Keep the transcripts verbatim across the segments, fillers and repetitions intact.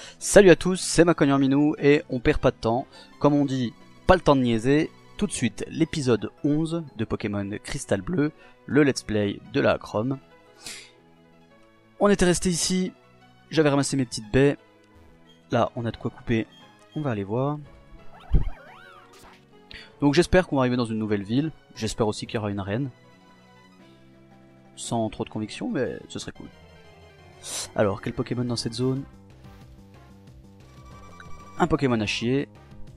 Salut à tous, c'est Macognan Minou et on perd pas de temps. Comme on dit, pas le temps de niaiser. Tout de suite, l'épisode onze de Pokémon Cristal Bleu, le let's play de la Chrome. On était resté ici, j'avais ramassé mes petites baies. Là, on a de quoi couper, on va aller voir. Donc j'espère qu'on va arriver dans une nouvelle ville. J'espère aussi qu'il y aura une arène. Sans trop de conviction, mais ce serait cool. Alors, quel Pokémon dans cette zone? Un Pokémon à chier.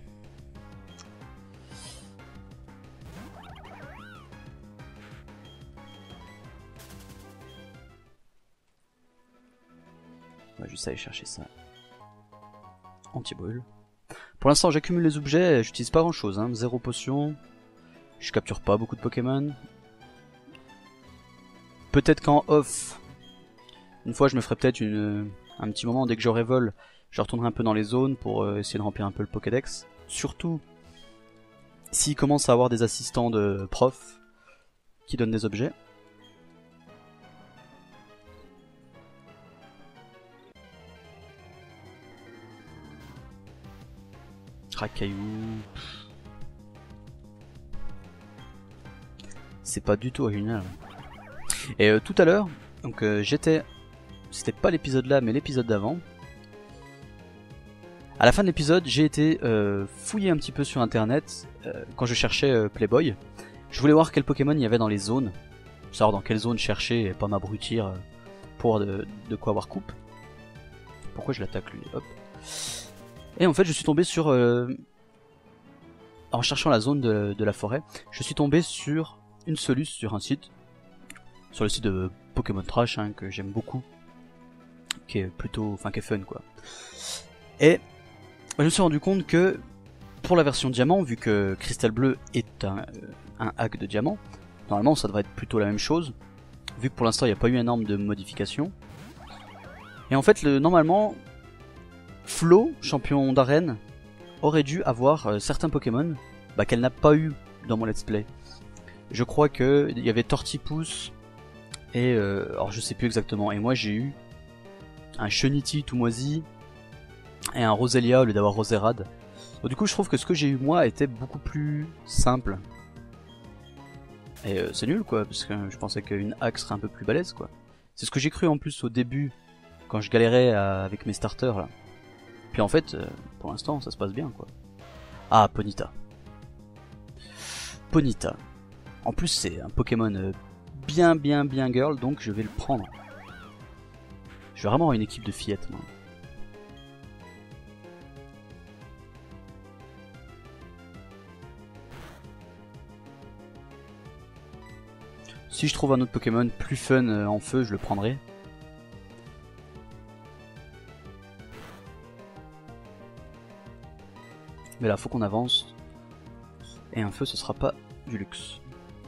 On va juste aller chercher ça. Anti-brûle. Pour l'instant, j'accumule les objets, j'utilise pas grand chose, hein. Zéro potion. Je capture pas beaucoup de Pokémon. Peut-être qu'en off, une fois je me ferai peut-être une un petit moment dès que j'aurai vol, je retournerai un peu dans les zones pour euh, essayer de remplir un peu le Pokédex. Surtout s'il commence à avoir des assistants de profs qui donnent des objets. Racaillou. C'est pas du tout original. Et euh, tout à l'heure, donc euh, j'étais, c'était pas l'épisode là, mais l'épisode d'avant. À la fin de l'épisode, j'ai été euh, fouiller un petit peu sur internet euh, quand je cherchais euh, Playboy. Je voulais voir quel Pokémon il y avait dans les zones, savoir dans quelle zone chercher et pas m'abrutir euh, pour de, de quoi avoir coupe. Pourquoi je l'attaque lui? Hop. Et en fait, je suis tombé sur, euh, en cherchant la zone de, de la forêt, je suis tombé sur une soluce sur un site, sur le site de Pokémon Trash, hein, que j'aime beaucoup, qui est plutôt, enfin qui est fun quoi. Et je me suis rendu compte que pour la version diamant, vu que Cristal Bleu est un, un hack de diamant, normalement ça devrait être plutôt la même chose, vu que pour l'instant il n'y a pas eu énorme de modifications. Et en fait, le, normalement, Flo, champion d'arène, aurait dû avoir euh, certains Pokémon bah, qu'elle n'a pas eu dans mon let's play. Je crois que il y avait Tortipousse et euh, alors je sais plus exactement. Et moi j'ai eu un Cheniti tout moisi et un Roselia au lieu d'avoir Roserade. Donc, du coup je trouve que ce que j'ai eu moi était beaucoup plus simple. Et euh, c'est nul quoi, parce que je pensais qu'une hack serait un peu plus balèze quoi. C'est ce que j'ai cru en plus au début quand je galérais à, avec mes starters là. Puis en fait, euh, pour l'instant ça se passe bien quoi. Ah, Ponyta. Ponyta. En plus c'est un Pokémon euh, bien bien bien girl, donc je vais le prendre. Je vais vraiment avoir une équipe de fillettes moi. Si je trouve un autre Pokémon plus fun euh, en feu, je le prendrai. Mais là faut qu'on avance. Et un feu ce sera pas du luxe.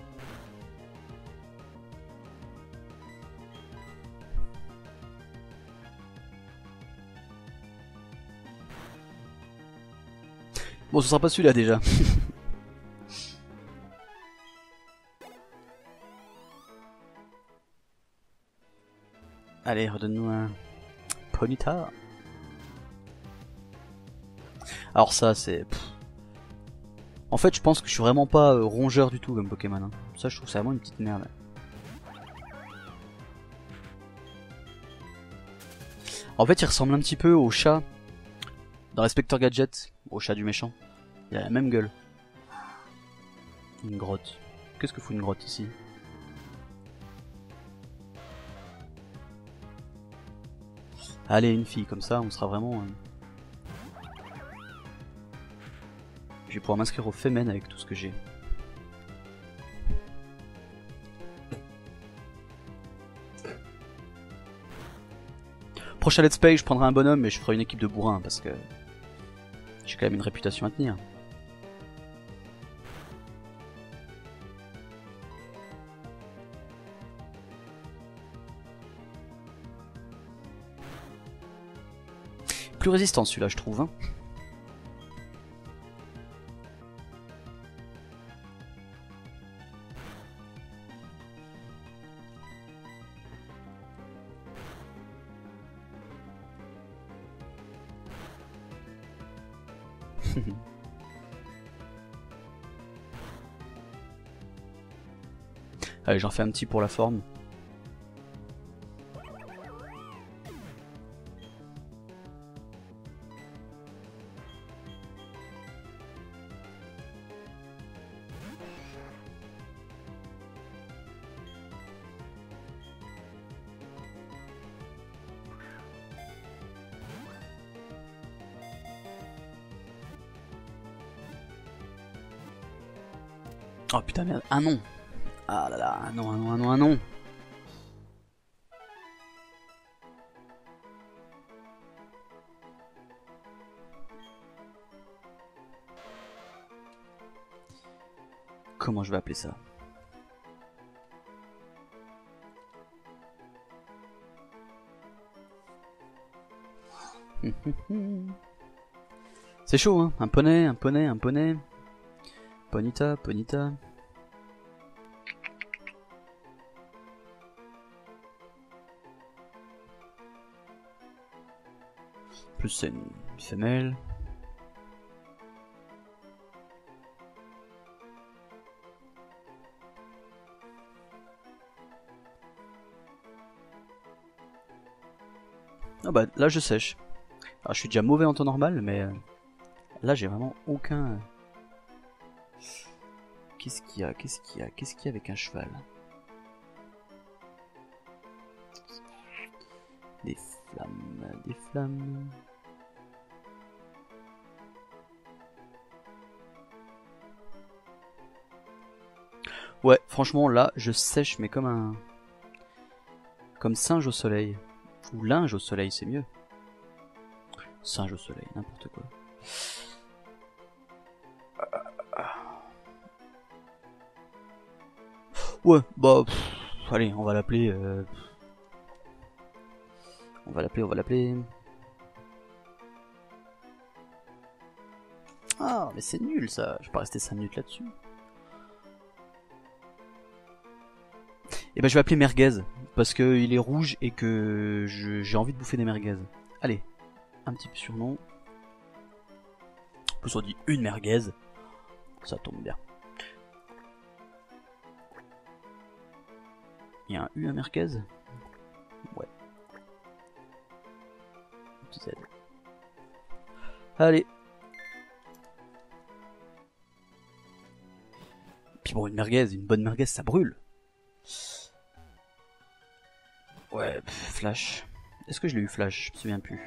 Bon, ce sera pas celui-là déjà. Allez, redonne-nous un Ponyta. Alors ça, c'est... En fait, je pense que je suis vraiment pas euh, rongeur du tout comme Pokémon. Hein. Ça, je trouve c'est vraiment une petite merde. En fait, il ressemble un petit peu au chat dans Inspector Gadget, au chat du méchant. Il a la même gueule. Une grotte. Qu'est-ce que fout une grotte ici? Allez, une fille, comme ça, on sera vraiment... Euh... Je vais pouvoir m'inscrire au Femen avec tout ce que j'ai. Prochain let's play, je prendrai un bonhomme, mais je ferai une équipe de bourrins, parce que... j'ai quand même une réputation à tenir. Plus résistant celui-là, je trouve. Hein. Allez, j'en fais un petit pour la forme. Oh putain merde, un non. Ah là là, un non, un non, un non, un non. Comment je vais appeler ça? C'est chaud hein, un poney, un poney, un poney. Ponita, Ponita. Plus c'est une femelle. Ah bah là je sèche. Alors je suis déjà mauvais en temps normal, mais euh, là j'ai vraiment aucun... Qu'est-ce qu'il y a? Qu'est-ce qu'il y a? Qu'est-ce qu'il y a avec un cheval? Des flammes, des flammes... Ouais, franchement là je sèche mais comme un... Comme singe au soleil. Ou linge au soleil, c'est mieux. Singe au soleil, n'importe quoi. Ouais, bah... Pff, allez, on va l'appeler... Euh... On va l'appeler, on va l'appeler... Ah, mais c'est nul ça. Je vais pas rester cinq minutes là-dessus. Et ben je vais appeler merguez. Parce qu'il est rouge et que j'ai envie de bouffer des merguez. Allez, un petit surnom. En plus on dit une merguez. Ça tombe bien. Il y a un U à merguez? Ouais. Petit Z. Allez. Puis bon, une merguez, une bonne merguez, ça brûle. Ouais, pff, flash. Est-ce que je l'ai eu flash? Je me souviens plus.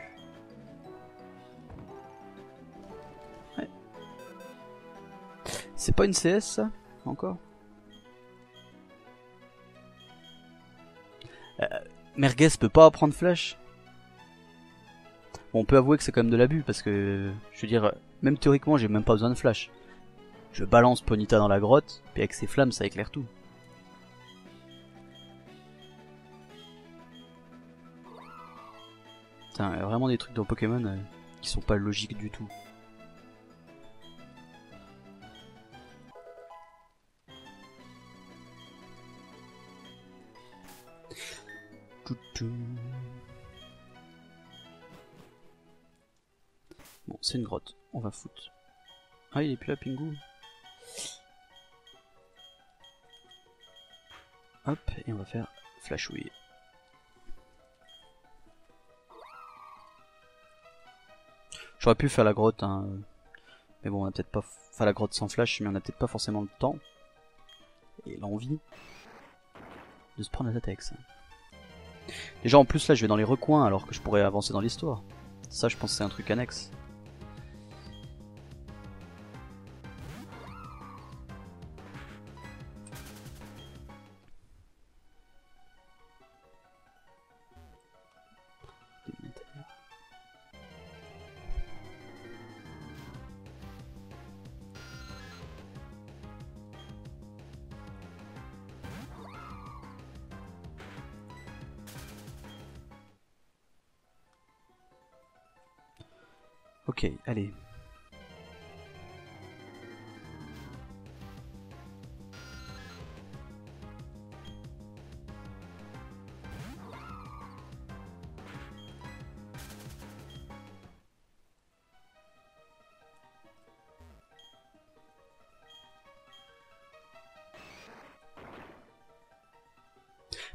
Ouais. C'est pas une C S ça? Encore? euh, Merguez peut pas apprendre flash? Bon, on peut avouer que c'est quand même de l'abus parce que, je veux dire, même théoriquement j'ai même pas besoin de flash. Je balance Ponita dans la grotte, puis avec ses flammes ça éclaire tout. Putain, il y a vraiment des trucs dans Pokémon euh, qui sont pas logiques du tout. Bon, c'est une grotte, on va foutre. Ah, il est plus là, Pingu. Hop, et on va faire flashouille. J'aurais pu faire la grotte, hein. Mais bon, on a peut-être pas... Enfin, la grotte sans flash, mais on a peut-être pas forcément le temps. Et l'envie de se prendre la tête avec ça. Déjà, en plus, là, je vais dans les recoins, alors que je pourrais avancer dans l'histoire. Ça, je pense que c'est un truc annexe. Ok, allez.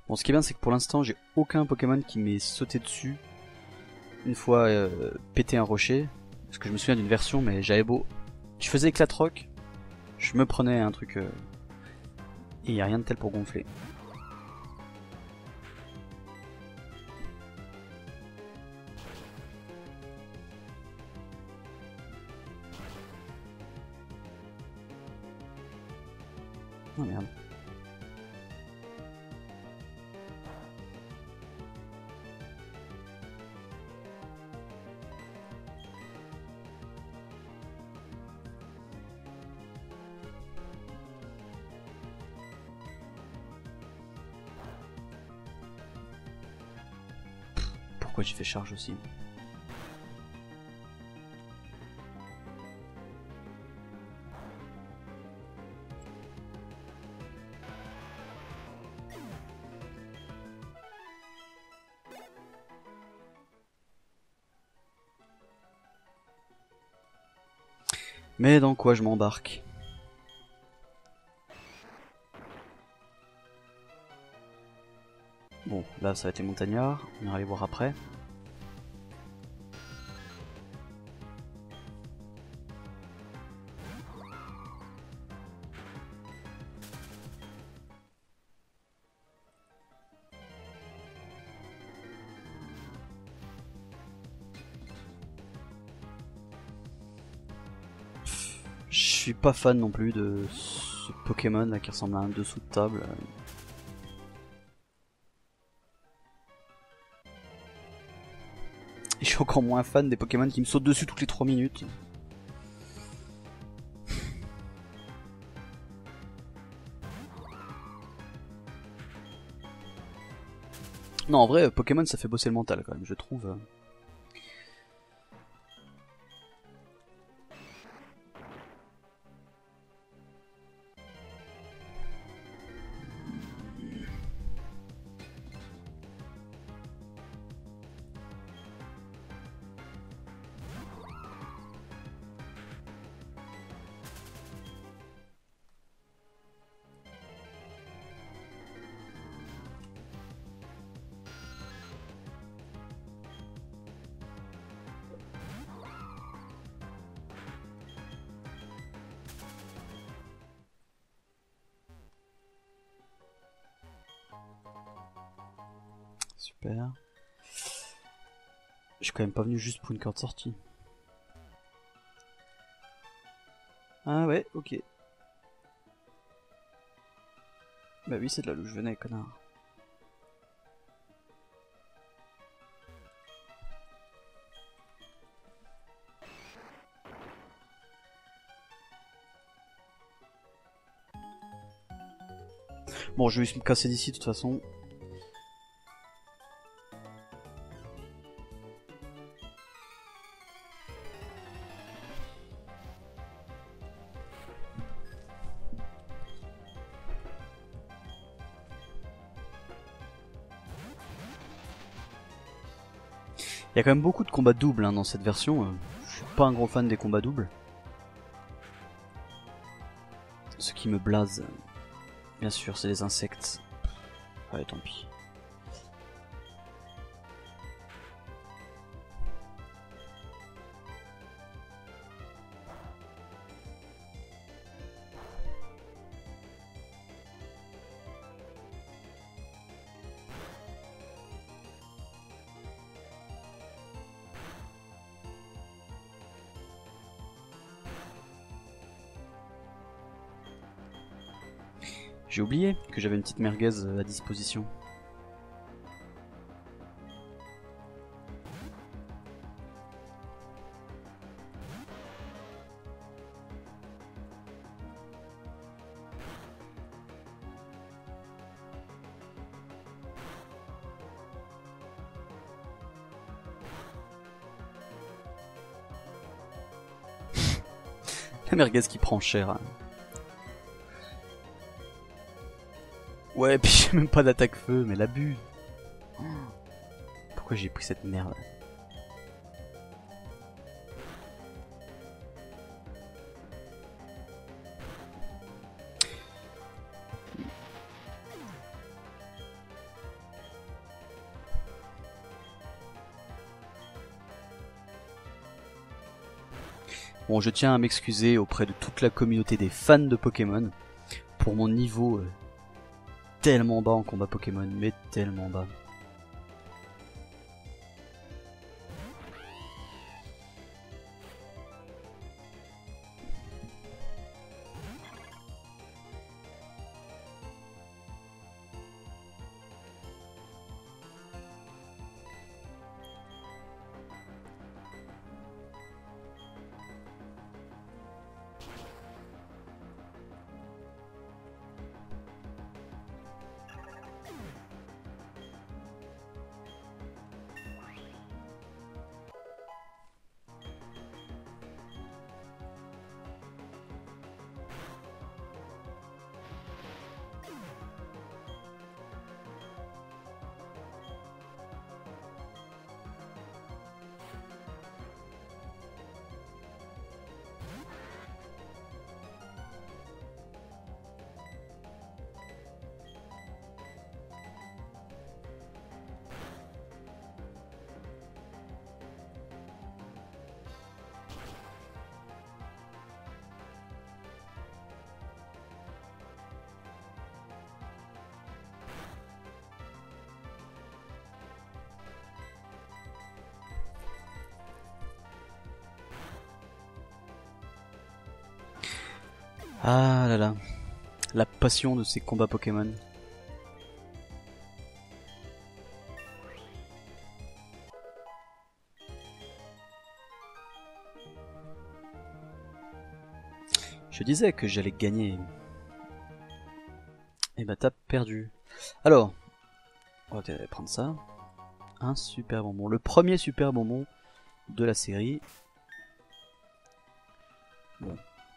Bon, ce qui est bien, c'est que pour l'instant, j'ai aucun Pokémon qui m'est sauté dessus une fois euh, pété un rocher. Parce que je me souviens d'une version, mais j'avais beau... Je faisais éclat rock, je me prenais un truc... Euh... Et y a rien de tel pour gonfler. Oh merde. Pourquoi j'ai fait charge aussi? Mais dans quoi je m'embarque? Bon, là ça va être les montagnards, on ira les voir après. Je suis pas fan non plus de ce Pokémon là qui ressemble à un dessous de table. Et je suis encore moins fan des Pokémon qui me sautent dessus toutes les trois minutes. Non, en vrai, Pokémon ça fait bosser le mental quand même, je trouve. Super. Je suis quand même pas venu juste pour une carte sortie. Ah ouais, ok. Bah oui, c'est de là où je venais, connard. Bon, je vais me casser d'ici de toute façon. Il y a quand même beaucoup de combats doubles hein, dans cette version. Je suis pas un gros fan des combats doubles. Ce qui me blase. Bien sûr, c'est des insectes. Ouais, tant pis. J'ai oublié que j'avais une petite merguez à disposition. La merguez qui prend cher. Hein. Ouais, puis j'ai même pas d'attaque feu, mais l'abus. Pourquoi j'ai pris cette merde? Bon, je tiens à m'excuser auprès de toute la communauté des fans de Pokémon pour mon niveau euh, tellement bas en combat Pokémon, mais tellement bas. Ah là là, la passion de ces combats Pokémon. Je disais que j'allais gagner. Et bah t'as perdu. Alors, on va prendre ça. Un super bonbon. Le premier super bonbon de la série. Bon.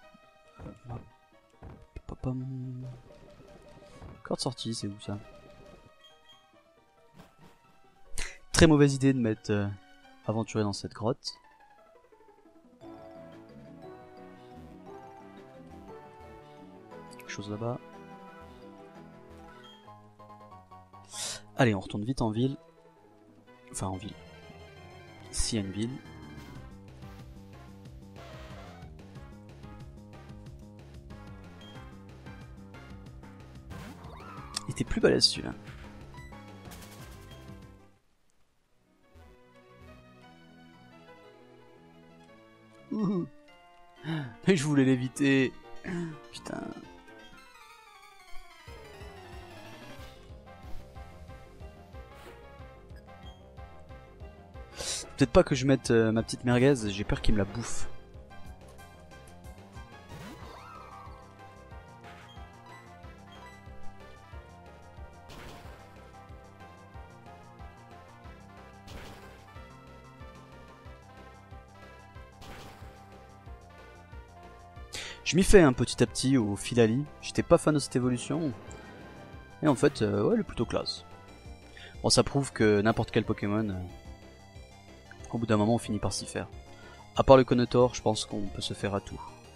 Corde sortie, c'est où ça? Très mauvaise idée de mettre euh, aventurier dans cette grotte. Quelque chose là-bas. Allez, on retourne vite en ville. Enfin, en ville. S'il y a une ville. Il était plus balèze celui-là. Ouh. Mais je voulais l'éviter. Putain. Peut-être pas que je mette euh, ma petite merguez, j'ai peur qu'il me la bouffe. Je m'y fais un hein, petit à petit au Filali. J'étais pas fan de cette évolution. Et en fait, euh, ouais, elle est plutôt classe. Bon, ça prouve que n'importe quel Pokémon, euh, au bout d'un moment, on finit par s'y faire. À part le Conotor, je pense qu'on peut se faire à tout.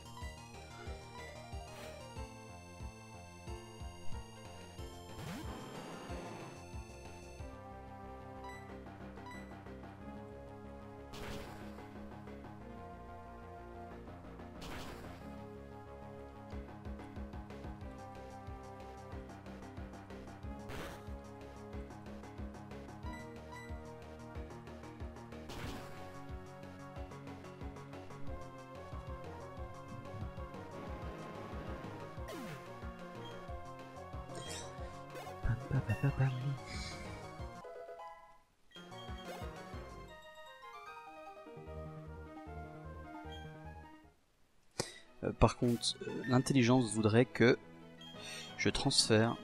Euh, par contre, euh, l'intelligence voudrait que je transfère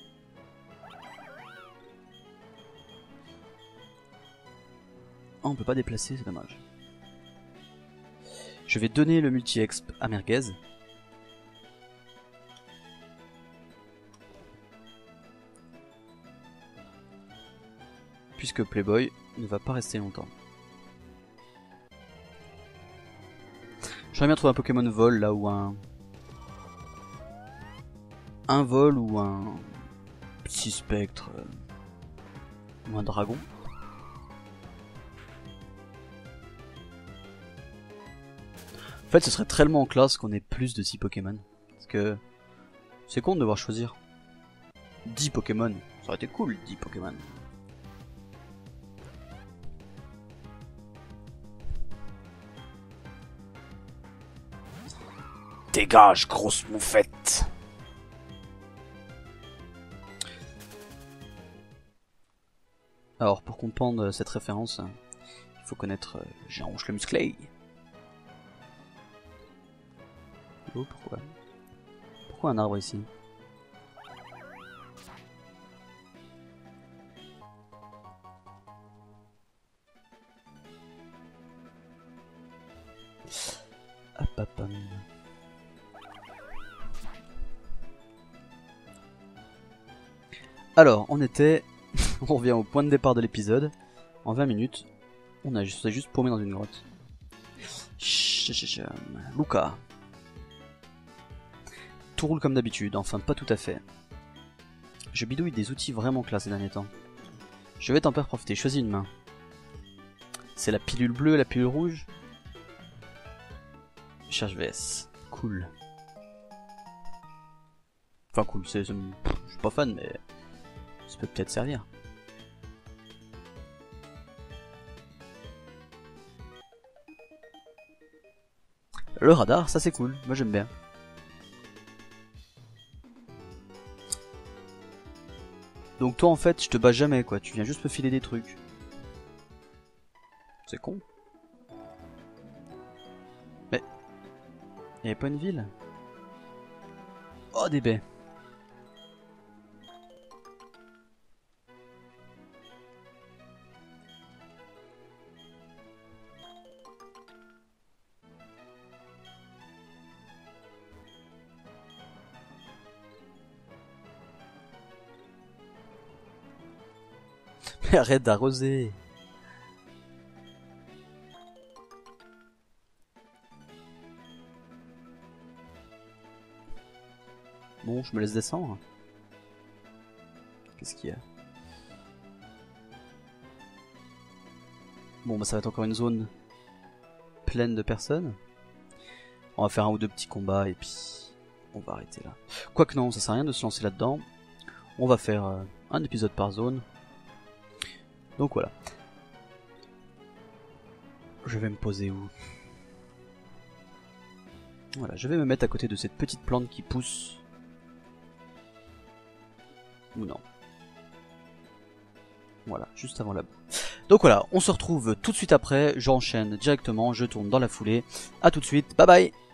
oh, on peut pas déplacer, c'est dommage. Je vais donner le multi-exp à Merguez. Puisque Playboy ne va pas rester longtemps. J'aimerais bien trouver un Pokémon vol là ou un... Un vol ou un... Petit spectre... Ou un dragon. fait, ce serait tellement en classe qu'on ait plus de six Pokémon. Parce que c'est con de devoir choisir dix Pokémon. Ça aurait été cool, dix Pokémon. Dégage, grosse moufette. Alors, pour comprendre cette référence, il faut connaître euh, Jean-Rouge le musclé. Oh, pourquoi Pourquoi un arbre ici? Hop, hop, hop. Alors, on était... on revient au point de départ de l'épisode. En vingt minutes, on a juste, juste paumé dans une grotte. Luca. Tout roule comme d'habitude, enfin pas tout à fait. Je bidouille des outils vraiment classe ces derniers temps. Je vais t'en faire profiter, choisis une main. C'est la pilule bleue, la pilule rouge. Je cherche V S. Cool. Enfin cool, c'est, je suis pas fan mais ça peut peut-être servir. Le radar, ça c'est cool, moi j'aime bien. Donc toi en fait je te bats jamais quoi, tu viens juste me filer des trucs. C'est con. Mais... y'avait pas une ville? Oh des baies. Mais arrête d'arroser. Bon, je me laisse descendre. Qu'est-ce qu'il y a? Bon, bah ça va être encore une zone pleine de personnes. On va faire un ou deux petits combats et puis on va arrêter là. Quoique non, ça sert à rien de se lancer là-dedans. On va faire euh, un épisode par zone. Donc voilà. Je vais me poser où? Voilà, je vais me mettre à côté de cette petite plante qui pousse. Ou non. Voilà, juste avant là-bas. Donc voilà, on se retrouve tout de suite après. J'enchaîne directement, je tourne dans la foulée. A tout de suite, bye bye.